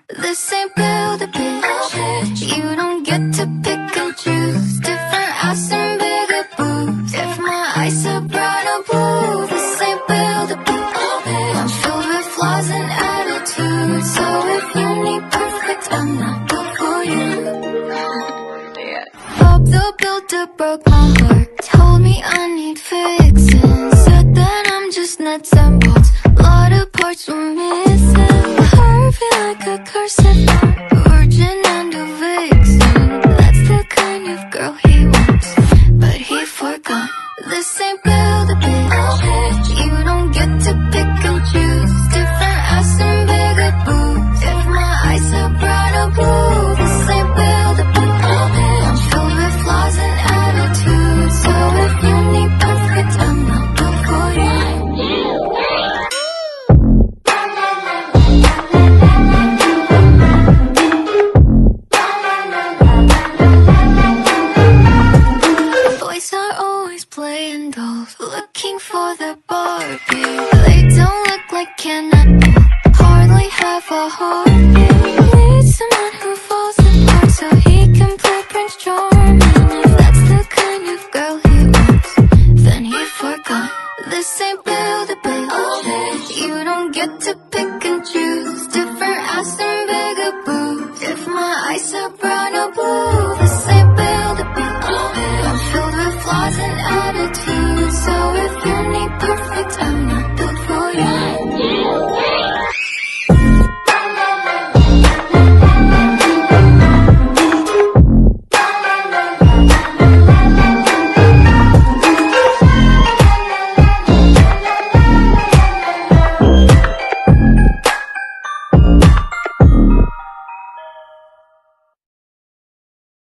This ain't build a bitch. You don't get to pick and choose. Different ass and bigger boobs. If my eyes are bright or blue, this ain't build a bitch. I'm filled with flaws and attitudes. So if you need perfect, I'm not good for you. Bob the Builder broke my heart. Told me I need fixing. Said that I'm just nuts and bolts. A lot of parts were missing. Harvey like a cursive note. Virgin and a vixen. That's the kind of girl he wants, but he forgot. This ain't build a bitch. You don't get to pick and choose. Different ass and bigger boobs. If my eyes are bright or blue, this ain't build a bitch. I'm filled with flaws and attitudes. So if you need perfect, I'm not good for you. Boys are always playing dolls, looking for the Barbie. They don't look like Ken at all, hardly have a heartbeat. Need someone who falls apart so he can play Prince Charming. If that's the kind of girl he wants, then he forgot. This ain't build a bitch. You don't get to pick and choose. Different ass and bigger boobs. If my eyes are bright